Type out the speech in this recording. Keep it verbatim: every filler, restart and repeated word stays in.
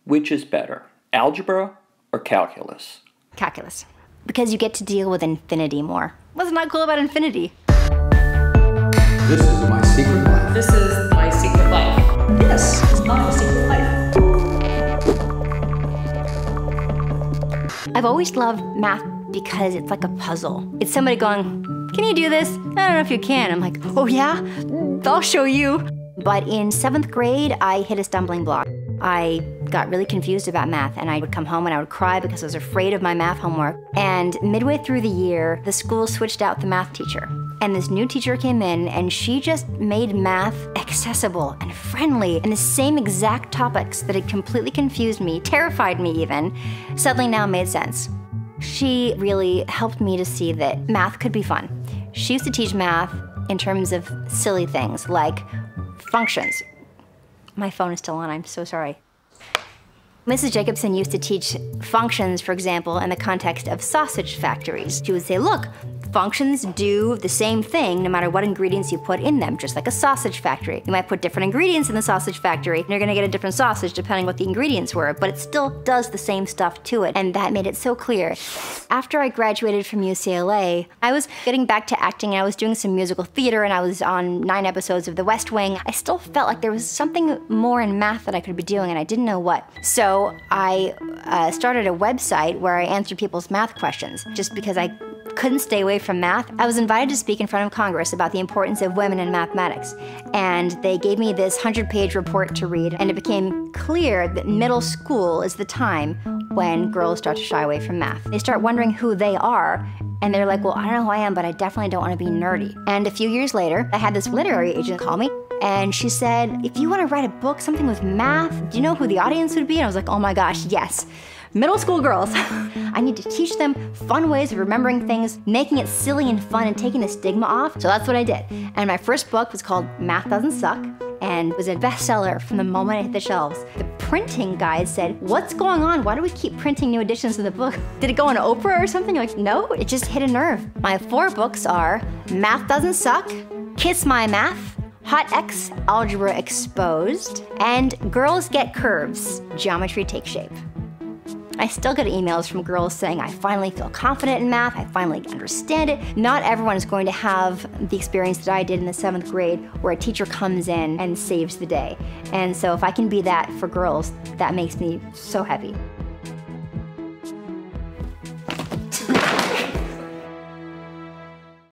Which is better, algebra or calculus? Calculus. Because you get to deal with infinity more. What's not cool about infinity? This is my secret life. This is my secret life. This is my secret life. I've always loved math because it's like a puzzle. It's somebody going, can you do this? I don't know if you can. I'm like, oh yeah? I'll show you. But in seventh grade, I hit a stumbling block. I got really confused about math, and I would come home and I would cry because I was afraid of my math homework. And midway through the year, the school switched out the math teacher. And this new teacher came in, and she just made math accessible and friendly, and the same exact topics that had completely confused me, terrified me even, suddenly now made sense. She really helped me to see that math could be fun. She used to teach math in terms of silly things like functions. My phone is still on, I'm so sorry. Missus Jacobson used to teach functions, for example, in the context of sausage factories. She would say, look, functions do the same thing no matter what ingredients you put in them, just like a sausage factory. You might put different ingredients in the sausage factory, and you're gonna get a different sausage depending what the ingredients were, but it still does the same stuff to it, and that made it so clear. After I graduated from U C L A, I was getting back to acting, and I was doing some musical theater, and I was on nine episodes of The West Wing. I still felt like there was something more in math that I could be doing, and I didn't know what. So I uh, started a website where I answered people's math questions, just because I couldn't stay away from math. I was invited to speak in front of Congress about the importance of women in mathematics. And they gave me this hundred page report to read, and it became clear that middle school is the time when girls start to shy away from math. They start wondering who they are, and they're like, well, I don't know who I am, but I definitely don't want to be nerdy. And a few years later, I had this literary agent call me, and she said, if you want to write a book, something with math, do you know who the audience would be? And I was like, oh my gosh, yes. Middle school girls. I need to teach them fun ways of remembering things, making it silly and fun, and taking the stigma off. So that's what I did. And my first book was called Math Doesn't Suck, and was a bestseller from the moment it hit the shelves. The printing guide said, what's going on? Why do we keep printing new editions of the book? Did it go on Oprah or something? Like, no, it just hit a nerve. My four books are Math Doesn't Suck, Kiss My Math, Hot X, Algebra Exposed, and Girls Get Curves, Geometry Takes Shape. I still get emails from girls saying, I finally feel confident in math, I finally understand it. Not everyone is going to have the experience that I did in the seventh grade where a teacher comes in and saves the day. And so if I can be that for girls, that makes me so happy.